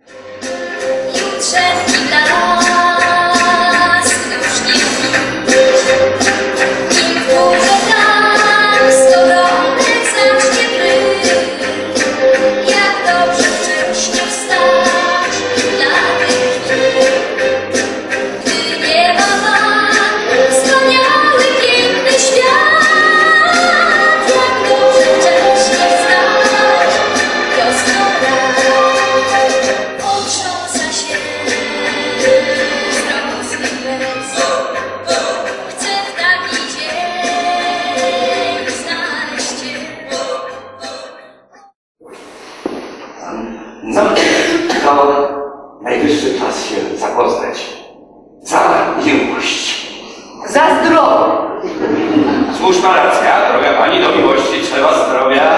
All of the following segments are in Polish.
Najwyższy czas się zapoznać. Za miłość. Za zdrowie. Słuszna racja, droga pani, do miłości trzeba zdrowia.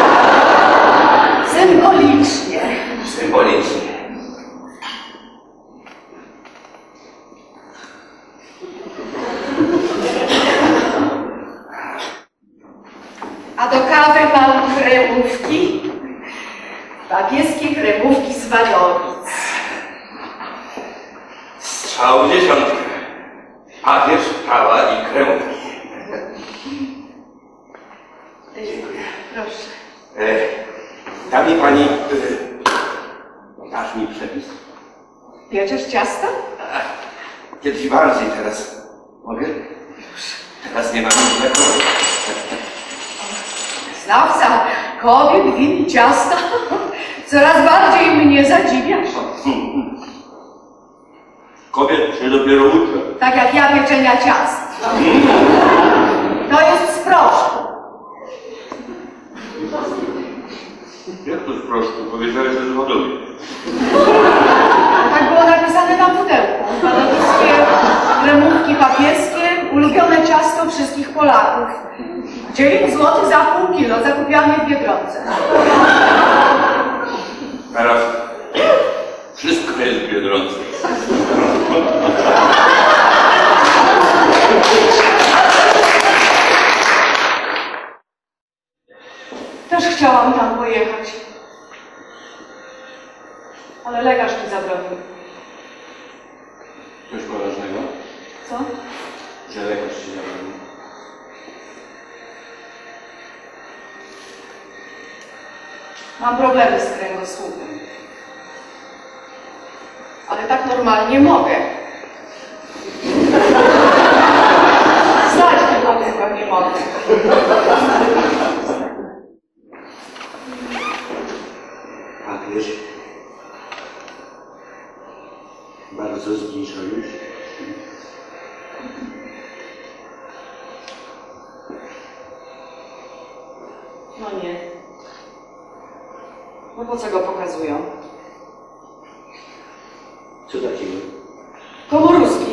Symbolicznie. Symbolicznie. A do kawy mam kremówki. Papieskie kremówki z Wadowic. Strzał w dziesiątkę. Papież, kawa i kremówki. Dziękuję. Proszę. Da mi pani... dasz mi przepis? Pieczesz ciasto? Kiedyś bardziej, teraz mogę? Teraz nie mam innego. Znawca kobiet, win i ciasta. Coraz bardziej mnie zadziwiasz. Kobiet się dopiero uczę. Tak jak ja pieczenia ciast. To jest z proszku. Jak to z proszku? Powiedziałeś, że z wodowy. Tak było napisane na pudełku. Wadowickie kremówki papieskie, ulubione ciasto wszystkich Polaków. 9 zł za pół kilo, zakupione w Biedronce. Teraz wszystko jest w Biedronce. Też chciałam tam pojechać. Ale lekarz mi zabronił. Coś poważnego? Co? Że lekarz ci zabronił. Mam problemy z kręgosłupem. Ale tak normalnie mogę. Stać tylko nie mogę. Papież bardzo zbliża już. No nie. No po co go pokazują? Co takiego? Komorowski.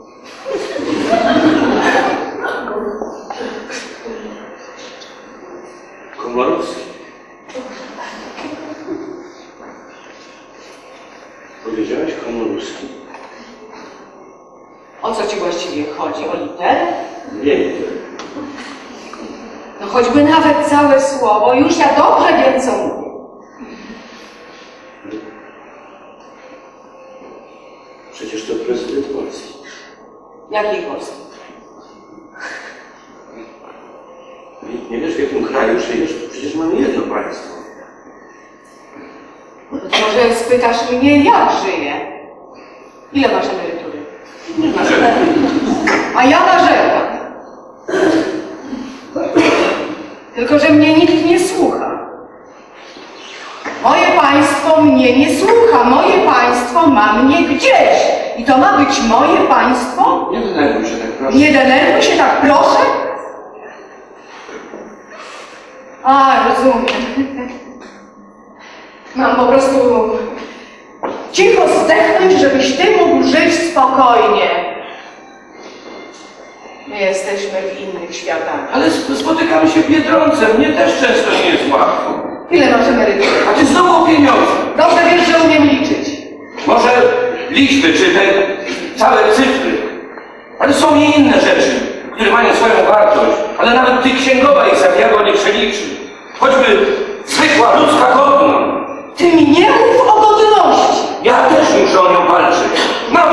Komorowski. Powiedziałeś Komorowski? O co ci właściwie chodzi? O literę? Nie literę. No choćby nawet całe słowo. Już ja dobrze wiem, co mówię. Przecież to prezydent Polski. Jakiej Polski? Nie wiesz, w jakim kraju żyjesz? Przecież mamy jedno państwo. Może spytasz mnie, jak żyję? Ile masz emerytury? A ja narzekam. Tylko że mnie nikt nie słucha. Moje państwo mnie nie słucha. Moje państwo ma mnie gdzieś. I to ma być moje państwo? Nie denerwuj się tak, proszę. Nie denerwuj się tak, proszę? A, rozumiem. Mam po prostu cicho zdechnąć, żebyś ty mógł żyć spokojnie. My jesteśmy w innych światach. Ale spotykamy się w Biedronce. Mnie też często nie jest łatwo. Ile masz emerytury? A ty znowu o pieniądze. Dobrze wiesz, że umiem liczyć. Może liczby, czy te całe cyfry. Ale są i inne rzeczy, które mają swoją wartość. Ale nawet ty księgowa ich za diabła nie przeliczy. Choćby zwykła ludzka godność. Ty mi nie mów o godności. Ja też muszę o nią walczyć. Mam